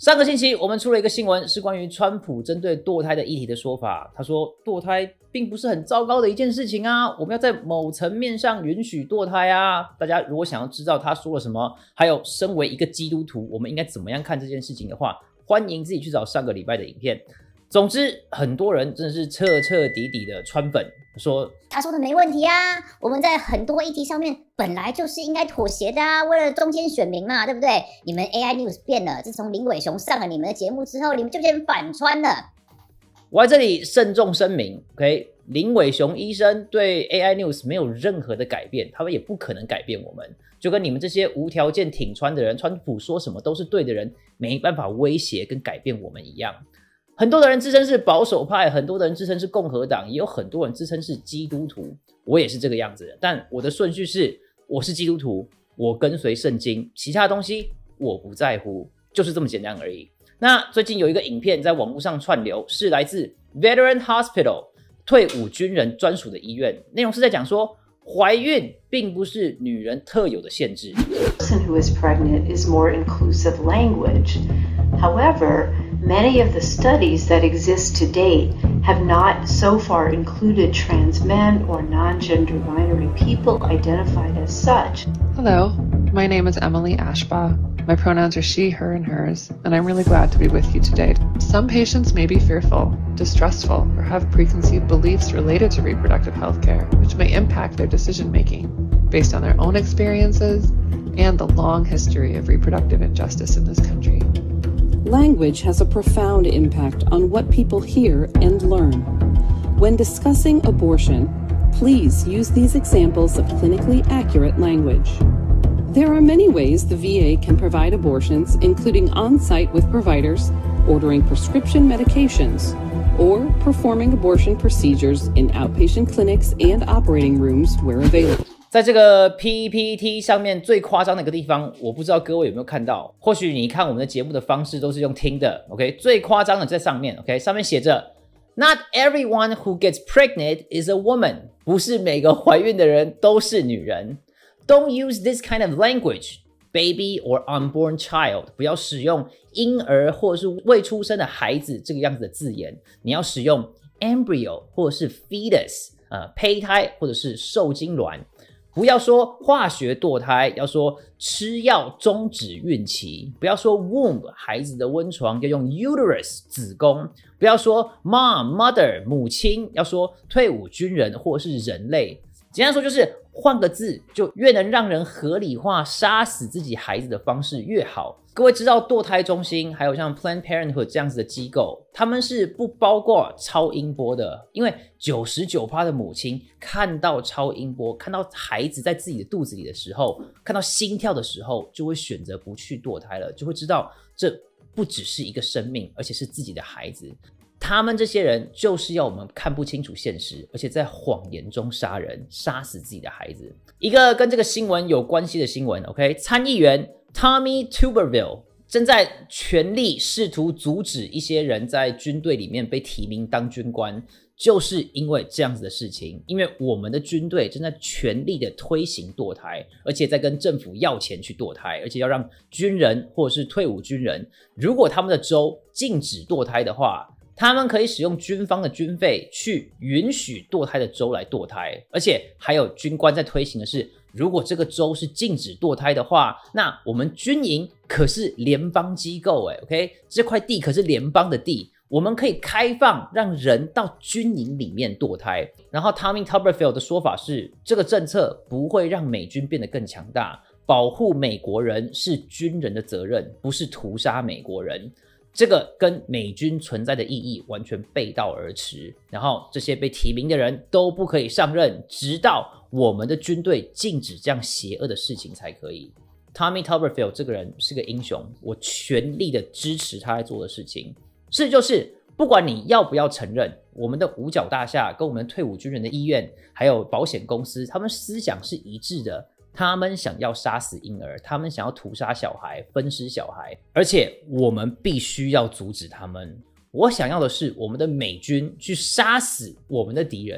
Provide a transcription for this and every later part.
上个星期我们出了一个新闻，是关于川普针对堕胎的议题的说法。他说堕胎并不是很糟糕的一件事情啊，我们要在某层面上允许堕胎啊。大家如果想要知道他说了什么，还有身为一个基督徒我们应该怎么样看这件事情的话，欢迎自己去找上个礼拜的影片。总之很多人真的是彻彻底底的川粉， 他说的没问题啊，我们在很多议题上面本来就是应该妥协的啊，为了中间选民嘛，对不对？你们 AI News 变了，自从林伟雄上了你们的节目之后，你们就变成反川了。 我在这里慎重声明 OK， 林伟雄医生对 AI News 没有任何的改变，他们也不可能改变我们，就跟你们这些无条件挺川的人，川普说什么都是对的人，没办法威胁跟改变我们一样。很多的人自称是保守派，很多的人自称是共和党，也有很多人自称是基督徒，我也是这个样子的，但我的顺序是我是基督徒，我跟随圣经，其他东西我不在乎，就是这么简单而已。那最近有一个影片在网络上串流，是来自 Veteran Hospital 退伍军人专属的医院，内容是在讲说怀孕并不是女人特有的限制。 person who is pregnant is more inclusive language. However, many of the studies that exist to date have not so far included trans men or non-gender binary people identified as such. Hello, my name is Emily Ashbaugh. My pronouns are she, her, and hers, and I'm really glad to be with you today. Some patients may be fearful, distrustful, or have preconceived beliefs related to reproductive health care, which may impact their decision-making based on their own experiences and the long history of reproductive injustice in this country. Language has a profound impact on what people hear and learn. When discussing abortion, please use these examples of clinically accurate language. There are many ways the VA can provide abortions, including on-site with providers, ordering prescription medications, or performing abortion procedures in outpatient clinics and operating rooms where available. 在这个 PPT 上面最夸张的一个地方，我不知道各位有没有看到，或许你看我们的节目的方式都是用听的 OK， 最夸张的在上面 OK， 上面写着 Not everyone who gets pregnant is a woman， 不是每个怀孕的人都是女人。 Don't use this kind of language baby or unborn child， 不要使用婴儿或者是未出生的孩子这个样子的字眼，你要使用 embryo 或者是 fetus， 胚胎或者是受精卵。不要说化学堕胎，要说吃药终止孕期。不要说 womb 孩子的温床，要用 uterus 子宫。不要说 mom mother 母亲，要说退伍军人或是人类。简单说就是换个字，就越能让人合理化杀死自己孩子的方式越好。各位知道堕胎中心还有像 Planned Parenthood 这样子的机构，他们是不包括超音波的，因为 99% 的母亲看到超音波，看到孩子在自己的肚子里的时候，看到心跳的时候，就会选择不去堕胎了，就会知道这不只是一个生命，而且是自己的孩子。他们这些人就是要我们看不清楚现实，而且在谎言中杀人，杀死自己的孩子。一个跟这个新闻有关系的新闻 OK， 参议员 Tommy Tuberville 正在全力试图阻止一些人在军队里面被提名当军官，就是因为这样子的事情，因为我们的军队正在全力的推行堕胎，而且在跟政府要钱去堕胎，而且要让军人或者是退伍军人，如果他们的州禁止堕胎的话，他们可以使用军方的军费去允许堕胎的州来堕胎，而且还有军官在推行的是，如果这个州是禁止堕胎的话，那我们军营可是联邦机构OK， 这块地可是联邦的地，我们可以开放让人到军营里面堕胎。然后 Tommy Tuberville 的说法是，这个政策不会让美军变得更强大，保护美国人是军人的责任，不是屠杀美国人。这个跟美军存在的意义完全背道而驰，然后这些被提名的人都不可以上任，直到我们的军队禁止这样邪恶的事情才可以。 Tommy Tuberville 这个人是个英雄，我全力的支持他在做的事情。是就是不管你要不要承认，我们的五角大厦跟我们退伍军人的医院还有保险公司，他们思想是一致的，他们想要杀死婴儿，他们想要屠杀小孩，分尸小孩，而且我们必须要阻止他们。我想要的是我们的美军去杀死我们的敌人，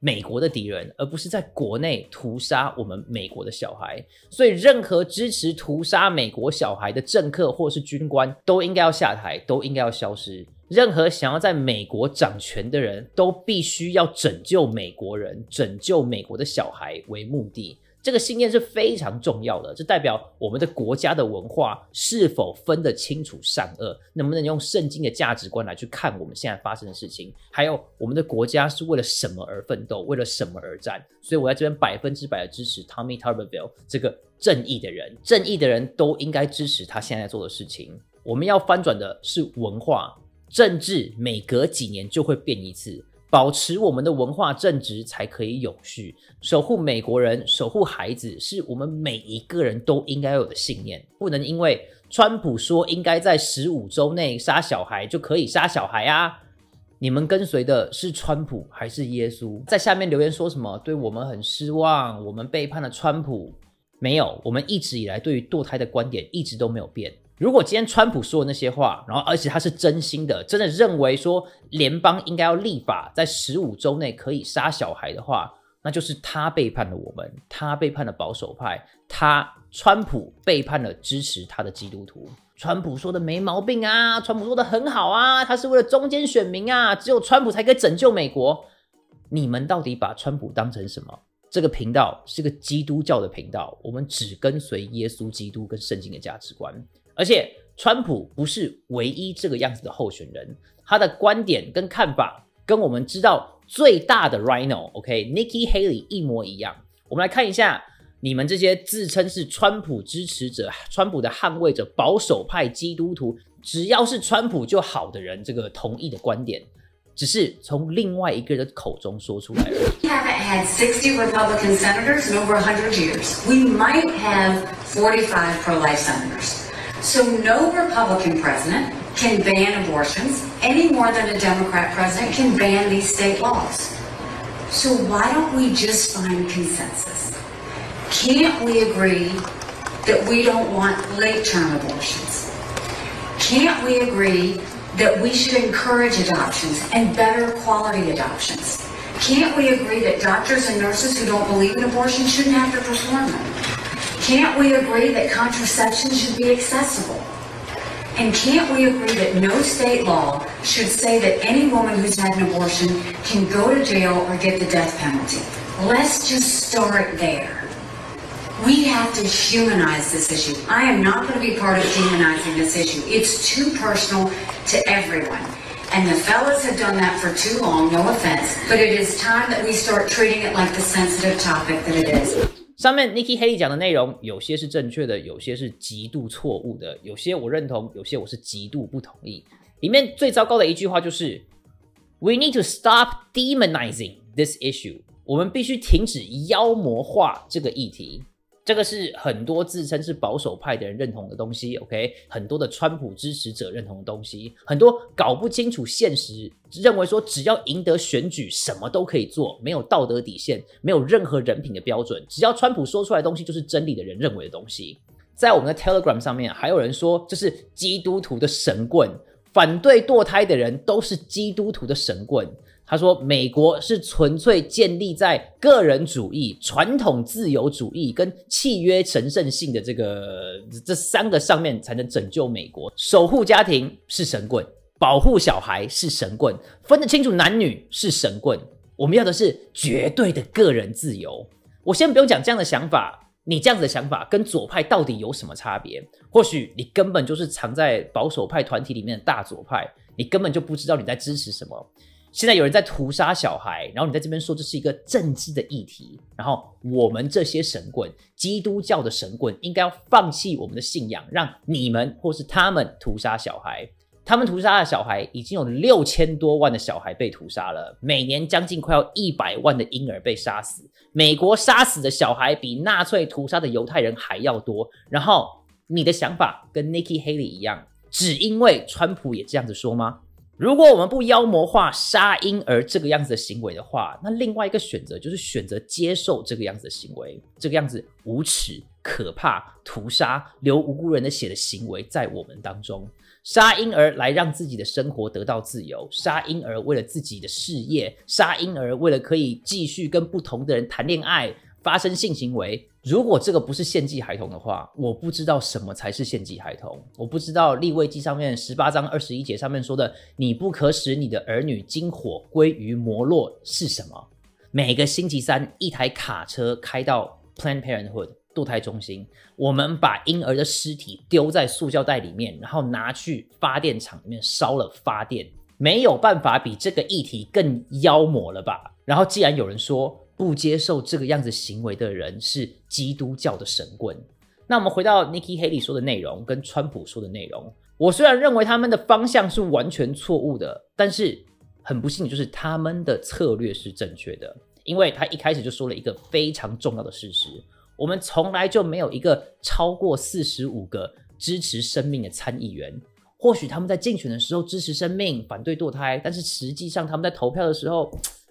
美国的敌人，而不是在国内屠杀我们美国的小孩。所以任何支持屠杀美国小孩的政客或是军官都应该要下台，都应该要消失。任何想要在美国掌权的人都必须要拯救美国人，拯救美国的小孩为目的。这个信念是非常重要的，这代表我们的国家的文化是否分得清楚善恶，能不能用圣经的价值观来去看我们现在发生的事情，还有我们的国家是为了什么而奋斗，为了什么而战。所以我在这边100%的支持 Tommy Tuberville 这个正义的人，正义的人都应该支持他现在做的事情。我们要翻转的是文化，政治每隔几年就会变一次，保持我们的文化正直才可以永续。守护美国人，守护孩子，是我们每一个人都应该有的信念。不能因为川普说应该在15周内杀小孩就可以杀小孩啊。你们跟随的是川普还是耶稣？在下面留言说什么对我们很失望，我们背叛了川普。没有，我们一直以来对于堕胎的观点一直都没有变。如果今天川普说的那些话，然后而且他是真心的，真的认为说联邦应该要立法在15周内可以杀小孩的话，那就是他背叛了我们，他背叛了保守派，川普背叛了支持他的基督徒。川普说的没毛病啊，川普说的很好啊，他是为了中间选民啊，只有川普才可以拯救美国。你们到底把川普当成什么？这个频道是个基督教的频道，我们只跟随耶稣基督跟圣经的价值观。而且川普不是唯一这个样子的候选人，他的观点跟看法跟我们知道最大的 Rhino、Nikki Haley 一模一样。我们来看一下你们这些自称是川普支持者、川普的捍卫者、保守派基督徒，只要是川普就好的人，这个同意的观点，只是从另外一个人的口中说出来了。 We haven't had 60 Republican senators in over 100 years. We might have 45 pro-life senators. So no Republican president can ban abortions any more than a Democrat president can ban these state laws. So why don't we just find consensus? Can't we agree that we don't want late-term abortions? Can't we agree that we should encourage adoptions and better quality adoptions? Can't we agree that doctors and nurses who don't believe in abortion shouldn't have to perform them? Can't we agree that contraception should be accessible? And can't we agree that no state law should say that any woman who's had an abortion can go to jail or get the death penalty? Let's just start there. We have to humanize this issue. I am not going to be part of demonizing this issue. It's too personal to everyone. And the fellas have done that for too long, no offense. But it is time that we start treating it like the sensitive topic that it is. 上面 Nikki Haley 讲的内容，有些是正确的，有些是极度错误的，有些我认同，有些我是极度不同意。里面最糟糕的一句话就是We need to stop demonizing this issue. 我们必须停止妖魔化这个议题。这个是很多自称是保守派的人认同的东西 ，OK？ 很多的川普支持者认同的东西，很多搞不清楚现实，认为说只要赢得选举，什么都可以做，没有道德底线，没有任何人品的标准，只要川普说出来的东西就是真理的人认为的东西。在我们的 Telegram 上面，还有人说这是基督徒的神棍，反对堕胎的人都是基督徒的神棍。他说美国是纯粹建立在个人主义、传统自由主义跟契约神圣性的这三个上面才能拯救美国。守护家庭是神棍，保护小孩是神棍，分得清楚男女是神棍。我们要的是绝对的个人自由。我先不用讲这样的想法，你这样子的想法跟左派到底有什么差别？或许你根本就是藏在保守派团体里面的大左派，你根本就不知道你在支持什么。现在有人在屠杀小孩，然后你在这边说这是一个政治的议题，然后我们这些神棍，基督教的神棍应该要放弃我们的信仰，让你们或是他们屠杀小孩。他们屠杀的小孩已经有6000多万的小孩被屠杀了，每年将近快要100万的婴儿被杀死。美国杀死的小孩比纳粹屠杀的犹太人还要多。然后你的想法跟 Nikki Haley 一样，只因为川普也这样子说吗？如果我们不妖魔化杀婴儿这个样子的行为的话，那另外一个选择就是选择接受这个样子的行为，这个样子无耻可怕、屠杀、流无辜人的血的行为在我们当中。杀婴儿来让自己的生活得到自由，杀婴儿为了自己的事业，杀婴儿为了可以继续跟不同的人谈恋爱、发生性行为。如果这个不是献祭孩童的话，我不知道什么才是献祭孩童。我不知道利未记上面18章21节上面说的你不可使你的儿女经火归于摩洛是什么。每个星期三一台卡车开到 Planned Parenthood 堕胎中心，我们把婴儿的尸体丢在塑胶袋里面，然后拿去发电厂里面烧了发电。没有办法比这个议题更妖魔了吧。然后既然有人说不接受这个样子行为的人是基督教的神棍，那我们回到 Nikki Haley 说的内容跟川普说的内容，我虽然认为他们的方向是完全错误的，但是很不幸的就是他们的策略是正确的。因为他一开始就说了一个非常重要的事实，我们从来就没有一个超过45个支持生命的参议员。或许他们在竞选的时候支持生命，反对堕胎，但是实际上他们在投票的时候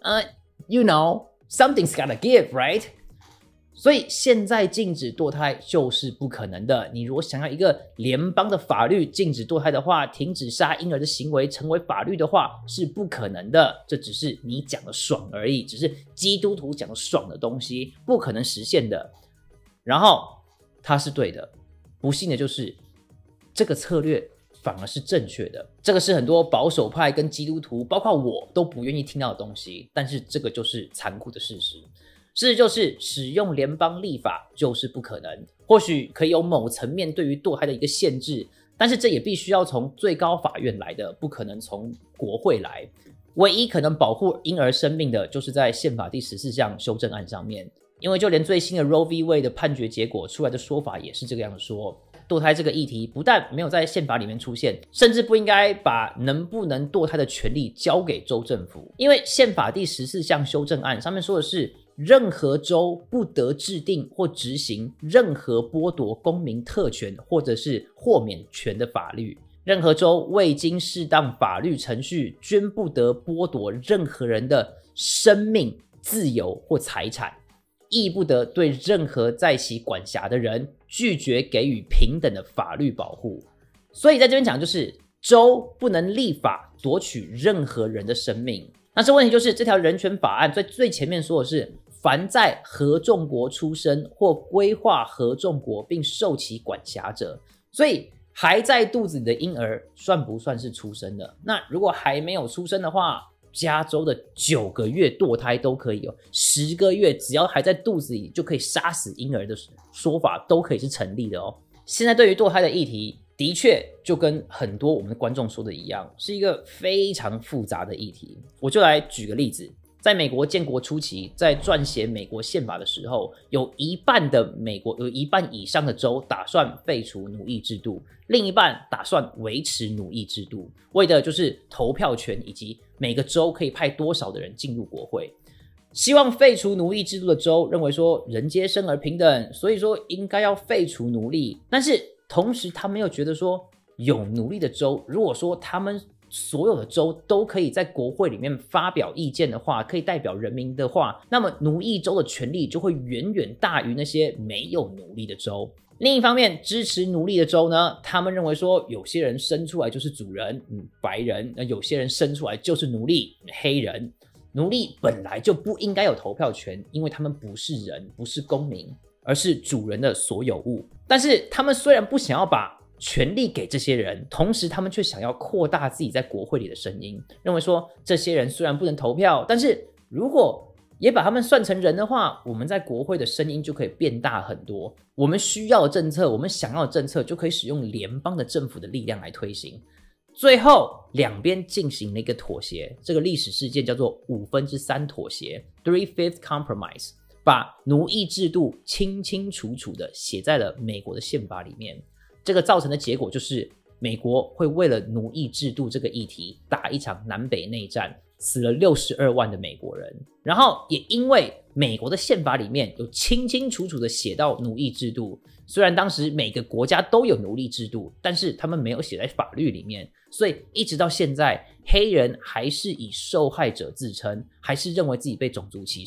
you know something's gotta give, right? 所以现在禁止堕胎就是不可能的。你如果想要一个联邦的法律禁止堕胎的话，停止杀婴儿的行为成为法律的话，是不可能的。这只是你讲的爽而已，只是基督徒讲的爽的东西，不可能实现的。然后他是对的，不幸的就是这个策略反而是正确的。这个是很多保守派跟基督徒包括我都不愿意听到的东西，但是这个就是残酷的事实。事实就是使用联邦立法就是不可能。或许可以有某层面对于堕胎的一个限制，但是这也必须要从最高法院来的，不可能从国会来。唯一可能保护婴儿生命的就是在宪法第14项修正案上面，因为就连最新的 Roe v. Wade 的判决结果出来的说法也是这个样子说，堕胎这个议题不但没有在宪法里面出现，甚至不应该把能不能堕胎的权利交给州政府。因为宪法第14项修正案上面说的是，任何州不得制定或执行任何剥夺公民特权或者是豁免权的法律。任何州未经适当法律程序均不得剥夺任何人的生命、自由或财产，亦不得对任何在其管辖的人拒绝给予平等的法律保护。所以在这边讲就是州不能立法夺取任何人的生命。但是问题就是这条人权法案在最前面说的是，凡在合众国出生或规划合众国并受其管辖者。所以还在肚子里的婴儿算不算是出生的？那如果还没有出生的话，加州的9个月堕胎都可以，10个月只要还在肚子里就可以杀死婴儿的说法都可以是成立的哦。现在对于堕胎的议题，的确就跟很多我们的观众说的一样，是一个非常复杂的议题。我就来举个例子，在美国建国初期，在撰写美国宪法的时候，有一半以上的州打算废除奴役制度，另一半打算维持奴役制度，为的就是投票权以及每个州可以派多少的人进入国会。希望废除奴役制度的州认为说人皆生而平等，所以说应该要废除奴隶。但是同时他们又觉得说，有奴隶的州，如果说他们所有的州都可以在国会里面发表意见的话，可以代表人民的话，那么奴役州的权利就会远远大于那些没有奴隶的州。另一方面，支持奴隶的州呢，他们认为说有些人生出来就是主人，白人，有些人生出来就是奴隶，黑人。奴隶本来就不应该有投票权，因为他们不是人，不是公民，而是主人的所有物。但是他们虽然不想要把权利给这些人，同时他们却想要扩大自己在国会里的声音，认为说这些人虽然不能投票，但是如果也把他们算成人的话，我们在国会的声音就可以变大很多。我们需要的政策，我们想要的政策就可以使用联邦的政府的力量来推行。最后两边进行了一个妥协，这个历史事件叫做3/5妥协 3/5 Compromise， 把奴役制度清清楚楚的写在了美国的宪法里面。这个造成的结果就是美国会为了奴役制度这个议题打一场南北内战，死了62万的美国人。然后也因为美国的宪法里面有清清楚楚的写到奴役制度，虽然当时每个国家都有奴隶制度，但是他们没有写在法律里面，所以一直到现在黑人还是以受害者自称，还是认为自己被种族歧视。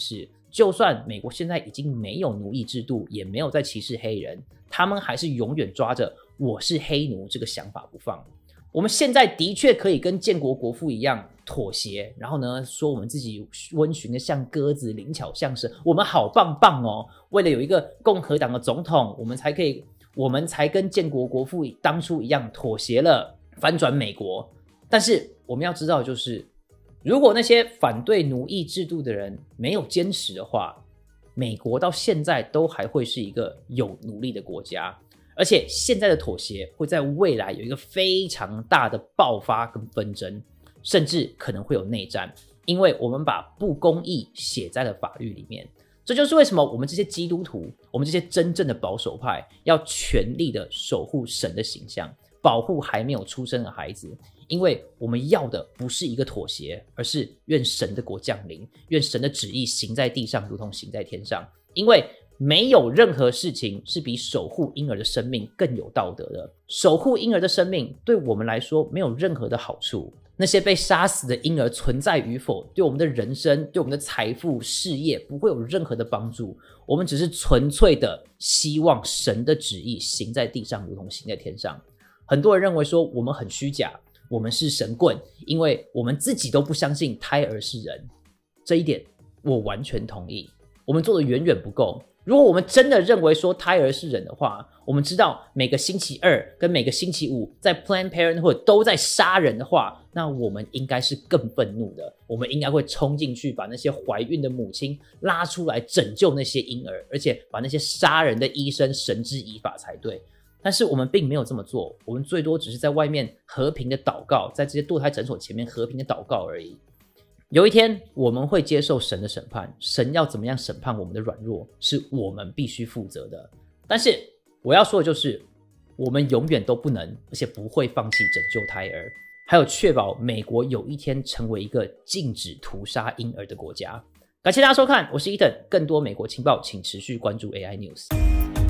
就算美国现在已经没有奴役制度，也没有在歧视黑人，他们还是永远抓着我是黑奴这个想法不放。我们现在的确可以跟建国国父一样妥协，然后呢说我们自己温驯的像鸽子，灵巧像蛇，我们好棒棒哦！为了有一个共和党的总统，我们才跟建国国父当初一样妥协了，翻转美国。但是我们要知道的就是，如果那些反对奴役制度的人没有坚持的话，美国到现在都还会是一个有奴隶的国家。而且现在的妥协会在未来有一个非常大的爆发跟纷争，甚至可能会有内战，因为我们把不公义写在了法律里面。这就是为什么我们这些基督徒，我们这些真正的保守派要全力的守护神的形象，保护还没有出生的孩子，因为我们要的不是一个妥协，而是愿神的国降临，愿神的旨意行在地上如同行在天上。因为没有任何事情是比守护婴儿的生命更有道德的。守护婴儿的生命对我们来说没有任何的好处，那些被杀死的婴儿存在与否，对我们的人生，对我们的财富事业不会有任何的帮助。我们只是纯粹的希望神的旨意行在地上如同行在天上。很多人认为说我们很虚假，我们是神棍，因为我们自己都不相信胎儿是人。这一点我完全同意，我们做的远远不够。如果我们真的认为说胎儿是人的话，我们知道每个星期二跟每个星期五在 Planned Parenthood 都在杀人的话，那我们应该是更愤怒的，我们应该会冲进去把那些怀孕的母亲拉出来拯救那些婴儿，而且把那些杀人的医生绳之以法才对。但是我们并没有这么做，我们最多只是在外面和平的祷告，在这些堕胎诊所前面和平的祷告而已。有一天我们会接受神的审判，神要怎么样审判我们的软弱，是我们必须负责的。但是我要说的就是，我们永远都不能，而且不会放弃拯救胎儿，还有确保美国有一天成为一个禁止屠杀婴儿的国家。感谢大家收看，我是 Ethan， 更多美国情报请持续关注 AI News。